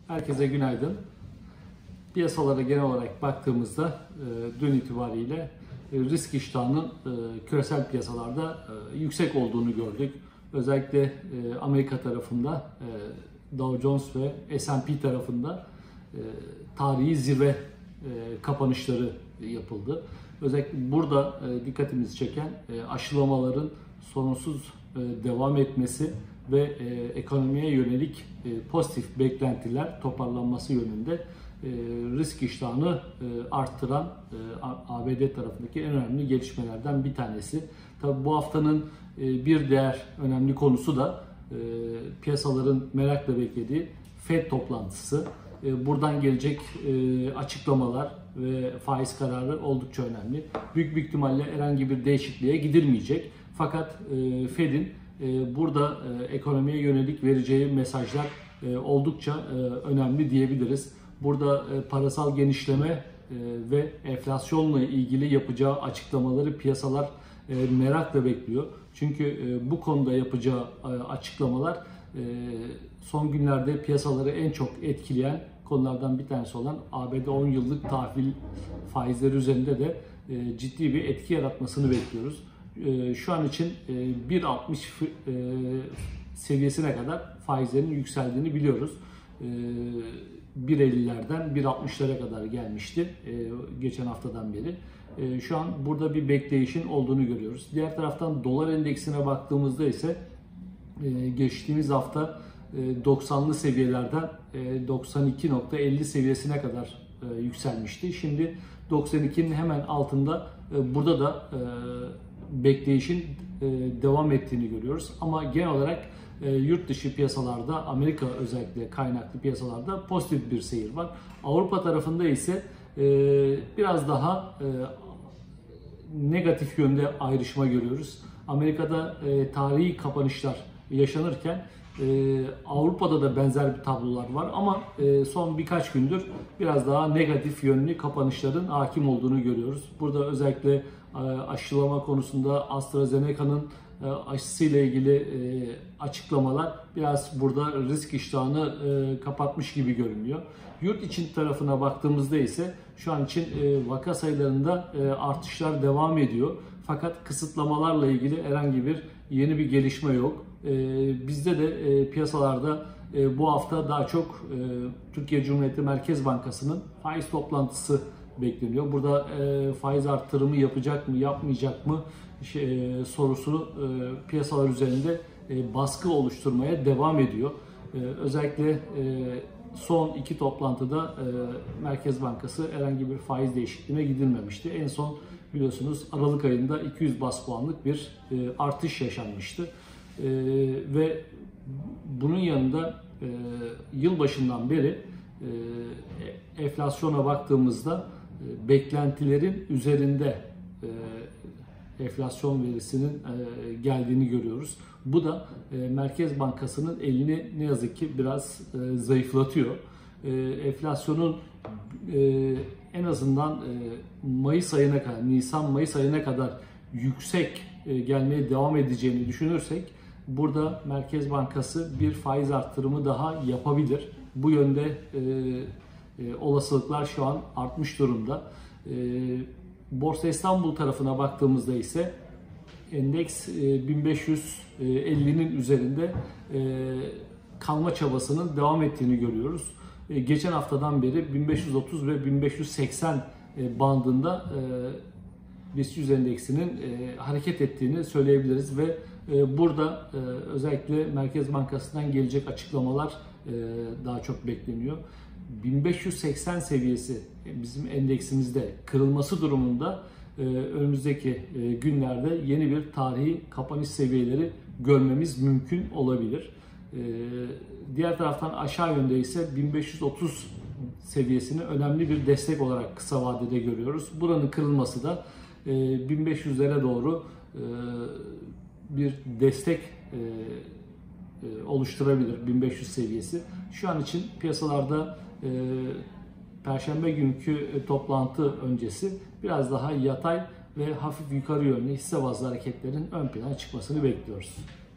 Herkese günaydın. Piyasalara genel olarak baktığımızda dün itibariyle risk iştahının küresel piyasalarda yüksek olduğunu gördük. Özellikle Amerika tarafında Dow Jones ve S&P tarafında tarihi zirve kapanışları yapıldı. Özellikle burada dikkatimizi çeken aşılamaların sorunsuz devam etmesi ve ekonomiye yönelik pozitif beklentiler toparlanması yönünde risk iştahını arttıran ABD tarafındaki en önemli gelişmelerden bir tanesi. Tabii bu haftanın bir diğer önemli konusu da piyasaların merakla beklediği Fed toplantısı. Buradan gelecek açıklamalar ve faiz kararı oldukça önemli. Büyük bir ihtimalle herhangi bir değişikliğe gidilmeyecek. Fakat Fed'in burada ekonomiye yönelik vereceği mesajlar oldukça önemli diyebiliriz. Burada parasal genişleme ve enflasyonla ilgili yapacağı açıklamaları piyasalar merakla bekliyor. Çünkü bu konuda yapacağı açıklamalar son günlerde piyasaları en çok etkileyen konulardan bir tanesi olan ABD 10 yıllık tahvil faizleri üzerinde de ciddi bir etki yaratmasını bekliyoruz. Şu an için 1.60 seviyesine kadar faizlerin yükseldiğini biliyoruz. 1.50'lerden 1.60'lara kadar gelmişti geçen haftadan beri. Şu an burada bir bekleyişin olduğunu görüyoruz. Diğer taraftan dolar endeksine baktığımızda ise geçtiğimiz hafta 90'lı seviyelerden 92.50 seviyesine kadar yükselmişti. Şimdi 92'nin hemen altında burada da bekleyişin devam ettiğini görüyoruz. Ama genel olarak yurt dışı piyasalarda, Amerika özellikle kaynaklı piyasalarda pozitif bir seyir var. Avrupa tarafında ise biraz daha negatif yönde ayrışma görüyoruz. Amerika'da tarihi kapanışlar yaşanırken Avrupa'da da benzer bir tablolar var ama son birkaç gündür biraz daha negatif yönlü kapanışların hakim olduğunu görüyoruz. Burada özellikle aşılama konusunda AstraZeneca'nın aşısıyla ilgili açıklamalar biraz burada risk iştahını kapatmış gibi görünüyor. Yurt içi tarafına baktığımızda ise şu an için vaka sayılarında artışlar devam ediyor. Fakat kısıtlamalarla ilgili herhangi bir yeni bir gelişme yok. Bizde de piyasalarda bu hafta daha çok Türkiye Cumhuriyeti Merkez Bankası'nın faiz toplantısı bekleniyor. Burada faiz arttırımı yapacak mı, yapmayacak mı sorusu piyasalar üzerinde baskı oluşturmaya devam ediyor. Özellikle son iki toplantıda Merkez Bankası herhangi bir faiz değişikliğine gidilmemişti. En son biliyorsunuz Aralık ayında 200 bas puanlık bir artış yaşanmıştı. Ve bunun yanında yılbaşından beri enflasyona baktığımızda beklentilerin üzerinde enflasyon verisinin geldiğini görüyoruz. Bu da Merkez Bankası'nın elini ne yazık ki biraz zayıflatıyor. Enflasyonun en azından Mayıs ayına kadar, Nisan-Mayıs ayına kadar yüksek gelmeye devam edeceğini düşünürsek burada Merkez Bankası bir faiz arttırımı daha yapabilir. Bu yönde olasılıklar şu an artmış durumda. Borsa İstanbul tarafına baktığımızda ise endeks 1550'nin üzerinde kalma çabasının devam ettiğini görüyoruz. Geçen haftadan beri 1530 ve 1580 bandında BIST 100 endeksinin hareket ettiğini söyleyebiliriz ve burada özellikle Merkez Bankası'ndan gelecek açıklamalar daha çok bekleniyor. 1580 seviyesi bizim endeksimizde kırılması durumunda önümüzdeki günlerde yeni bir tarihi kapanış seviyeleri görmemiz mümkün olabilir. Diğer taraftan aşağı yönde ise 1530 seviyesini önemli bir destek olarak kısa vadede görüyoruz. Buranın kırılması da 1500'lere doğru bir destek oluşturabilir 1500 seviyesi. Şu an için piyasalarda Perşembe günkü toplantı öncesi biraz daha yatay ve hafif yukarı yönlü hisse bazlı hareketlerin ön plana çıkmasını bekliyoruz.